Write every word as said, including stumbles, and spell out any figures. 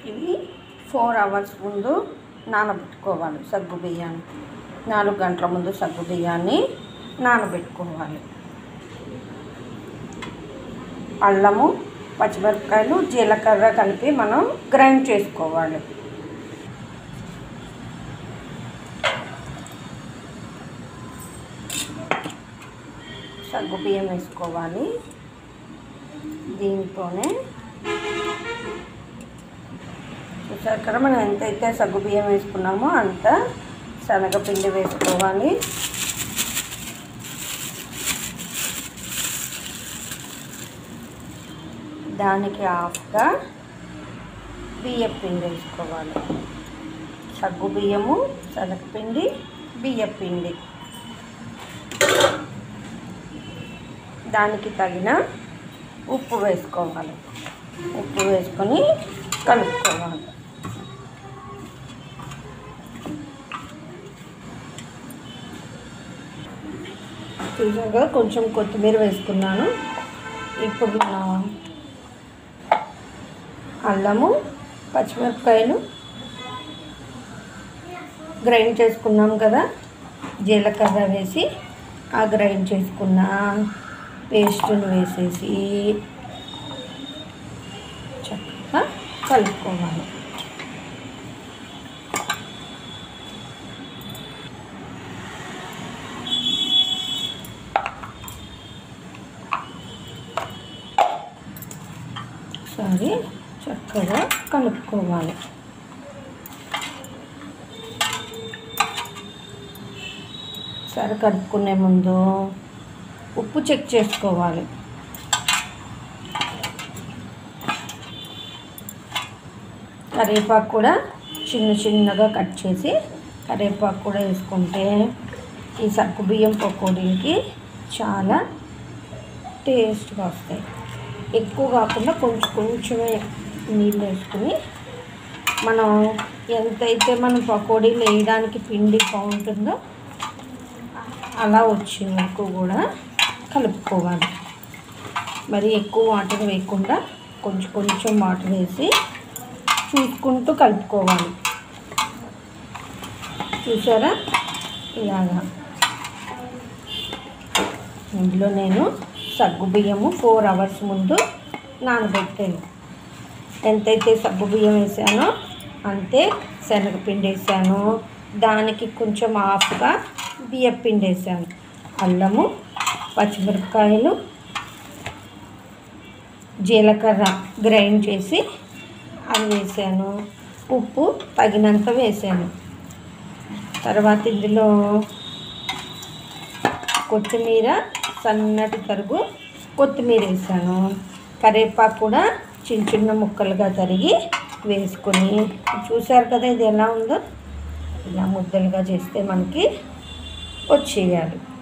ఇవి four hours ముందు నానబెట్టుకోవాలి. సగ్గు బియ్యాన్ని నాలుగు గంటల ముందు సగ్గు బియ్యాన్ని నానబెట్టుకోవాలి. అల్లము, పచ్చిమిరపకాయలు, జీలకర్ర కలిపి మనం గ్రైండ్ చేసుకోవాలి. సగ్గు బియ్యం వేసుకోవాలి. దీంతోనే చూసారు కదా, మనం ఎంతైతే సగ్గు బియ్యం వేసుకున్నామో అంత శనగపిండి వేసుకోవాలి. దానికి హాఫ్గా బియ్యం పిండి వేసుకోవాలి. సగ్గు బియ్యము, శనగపిండి, బియ్యం పిండి, దానికి తగిన ఉప్పు వేసుకోవాలి. ఉప్పు వేసుకొని కలుపుకోవాలి. చూసాక కొంచెం కొత్తిమీర వేసుకున్నాను. ఇప్పుడు అల్లము, పచ్చిమిరపకాయలు గ్రైండ్ చేసుకున్నాం కదా, జీలకర్ర వేసి ఆ గ్రైండ్ చేసుకున్న పేస్టును వేసేసి చక్కగా కలుపుకోవాలి. సరే, చక్కగా కలుపుకోవాలి. సరే, కలుపుకునే ముందు ఉప్పు చెక్ చేసుకోవాలి. కరివేపాకు కూడా చిన్న చిన్నగా కట్ చేసి కరివేపాకు కూడా వేసుకుంటే ఈ సగ్గు బియ్యం పకోడీకి చాలా టేస్ట్గా వస్తాయి. ఎక్కువ కాకుండా కొంచెం కొంచెమే నీళ్ళు వేసుకుని మనం ఎంతైతే మనం పకోడీలు వేయడానికి పిండి బాగుంటుందో అలా వచ్చే వరకు కూడా కలుపుకోవాలి. మరి ఎక్కువ వాటర్ వేయకుండా కొంచెం కొంచెం వాటర్ వేసి చూసుకుంటూ కలుపుకోవాలి. చూసారా, ఇలాగా. ఇందులో నేను సగ్గు బియ్యము ఫోర్ అవర్స్ ముందు నానబెట్టాను. ఎంతైతే సగ్గు బియ్యం వేసానో అంతే శనగపిండి వేసాను. దానికి కొంచెం హాఫ్గా బియ్యం పిండి వేసాను. అల్లము, పచ్చిమిరపకాయలు, జీలకర్ర గ్రైండ్ చేసి అవి వేసాను. ఉప్పు తగినంత వేసాను. తర్వాత ఇందులో కొత్తిమీర, సన్నటి తరుగు కొత్తిమీర వేసాను. కరివేపాకు కూడా చిన్న చిన్న ముక్కలుగా తరిగి వేసుకొని, చూసారు కదా ఇది ఎలా ఉందో, ఇలా ముద్దలుగా చేస్తే మనకి వచ్చేయాలి.